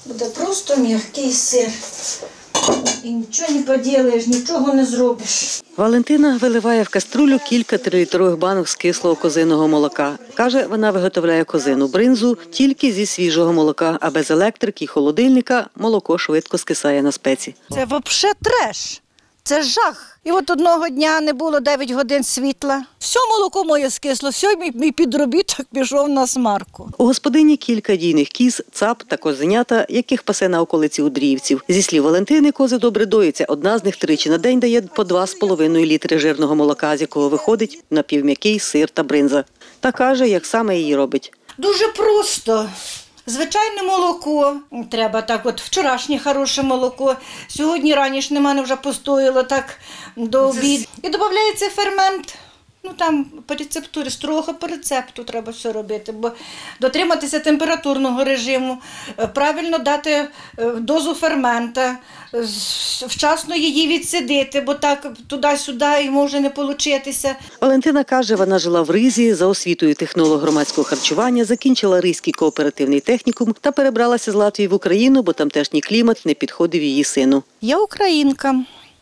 Буде просто м'який сир. І нічого не поділаєш, нічого не зробиш. Валентина виливає в каструлю кілька 3-літрових банок з кислого козиного молока. Каже, вона виготовляє козину бринзу тільки зі свіжого молока, а без електрики і холодильника молоко швидко скисає на спеці. Це взагалі треш. Це жах. І от одного дня не було 9 годин світла. Все молоко моє скисло, все, мій підробіток пішов на смарку. У господині кілька дійних кіз, цап та козенята, яких пасе на околиці Удріївців. Зі слів Валентини, кози добре доїться. Одна з них тричі на день дає по 2,5 літри жирного молока, з якого виходить напівм'який сир та бринза. Та каже, як саме її робить. Дуже просто. Звичайне молоко, треба так от, вчорашнє хороше молоко, сьогодні ранішнє мене вже постояло так до обіду. І додається фермент, ну там по рецептурі, строго по рецепту треба все робити, бо дотриматися температурного режиму, правильно дати дозу фермента, вчасно її відсидити, бо так туди-сюди і може не получитися. Валентина каже, вона жила в Ризі, за освітою технолог громадського харчування, закінчила Ризький кооперативний технікум та перебралася з Латвії в Україну, бо тамтешній клімат не підходив її сину. Я українка,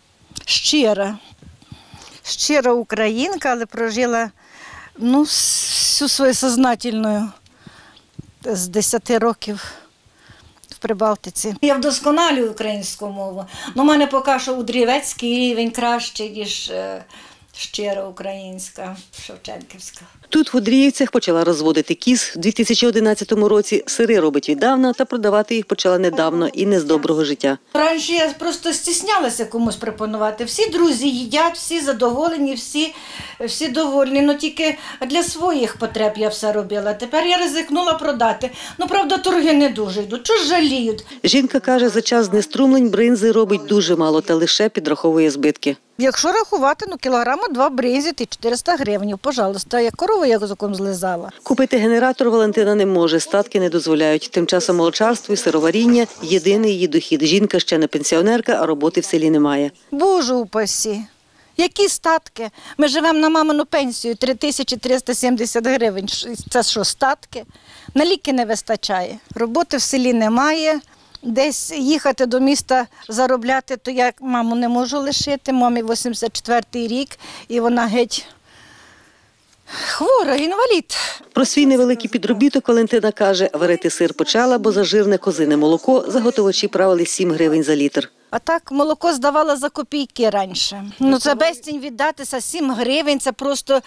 щира українка, але прожила всю свою сознательну з 10 років в Прибалтиці. Я вдосконалюю українську мову, але в мене поки що удрівецький рівень кращий, ніж щира українська, шевченківська. Тут в Удріївцях почала розводити кіз в 2011 році, сири робить віддавна та продавати їх почала недавно і не з доброго життя. Раніше я просто стіснялася комусь пропонувати. Всі друзі їдять, всі задоволені, всі довольні, але тільки для своїх потреб я все робила. Тепер я ризикнула продати. Правда, торги не дуже йдуть, чого ж жаліють. Жінка каже, за час знеструмлень бринзи робить дуже мало та лише підраховує збитки. Якщо рахувати, кілограма 2 бринзи – 400 гривень, пожалуйста, як корова язиком злизала. Купити генератор Валентина не може, статки не дозволяють. Тим часом молочарство і сироваріння – єдиний її дохід. Жінка ще не пенсіонерка, а роботи в селі немає. Боже упасі! Які статки? Ми живемо на мамину пенсію 3370 гривень. Це що, статки? На ліки не вистачає. Роботи в селі немає. Десь їхати до міста заробляти, то я маму не можу лишити. Мамі 84-й рік, і вона геть хвора, інвалід. Про свій невеликий підробіток Валентина каже, варити сир почала, бо за жирне козине молоко заготовачі правили 7 гривень за літр. А так молоко здавала за копійки раніше. Це безцінь віддатися, 7 гривень, це просто,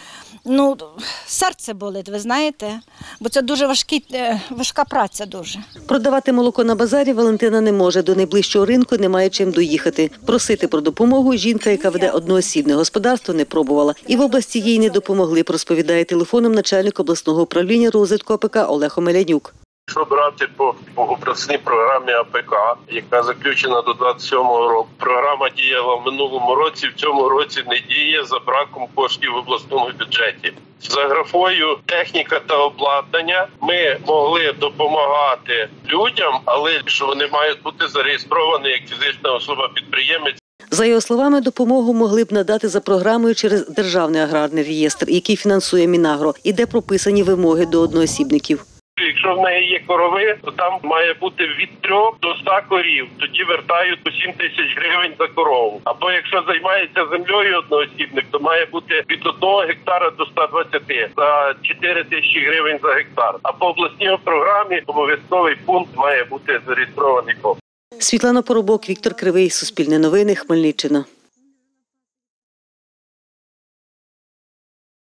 серце болить, ви знаєте, бо це дуже важка праця дуже. Продавати молоко на базарі Валентина не може, до найближчого ринку немає чим доїхати. Просити про допомогу жінка, яка веде одноосібне господарство, не пробувала. І в області їй не допомогли, розповідає телефоном начальник обласного управління розвитку АПК Олег Омелянюк. Якщо брати по обласній програмі АПК, яка заключена до 27-го року, програма діяла в минулому році, в цьому році не діє за браком коштів в обласному бюджеті. За графою техніка та обладнання ми могли допомагати людям, але що вони мають бути зареєстровані як фізична особа-підприємець. За його словами, допомогу могли б надати за програмою через Державний аграрний реєстр, який фінансує Мінагро, і де прописані вимоги до одноосібників. Якщо в неї є корови, то там має бути від 3 до 100 корів. Тоді вертають по 7 тисяч гривень за корову. Або якщо займається землею одноосібник, то має бути від 1 гектара до 120 за 4 тисячі гривень за гектар. А по обласній програмі обов'язковий пункт має бути зареєстрований. Світлана Поробок, Віктор Кривий, Суспільне новини, Хмельниччина.